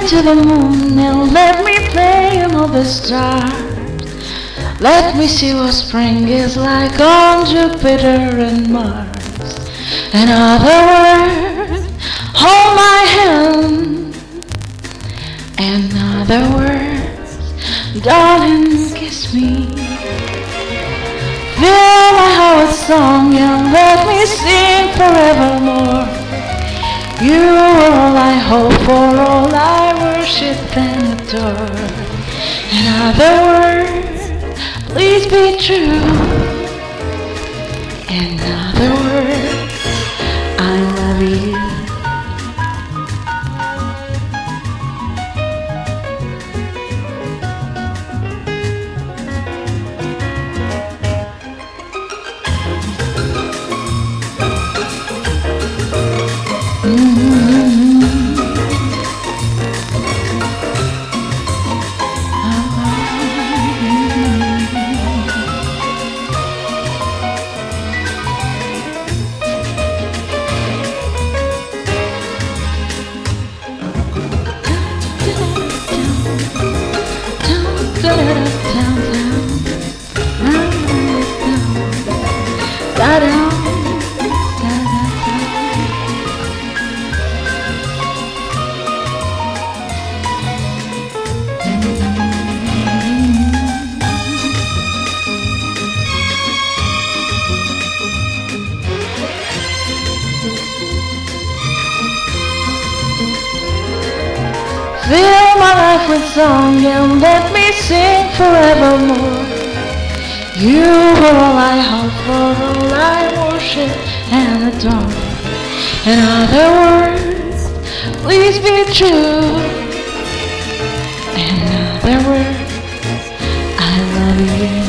to the moon and let me play among the stars. Let me see what spring is like on Jupiter and Mars. In other words, hold my hand. In other words, darling, kiss me. Fill my heart with song and let me sing forevermore. You are all I hope for, all I worship and adore. In other words, please be true. In other words, I love you. Fill my life with song and let me sing forevermore. You are all I hope for, all I worship and adore. In other words, please be true. In other words, I love you.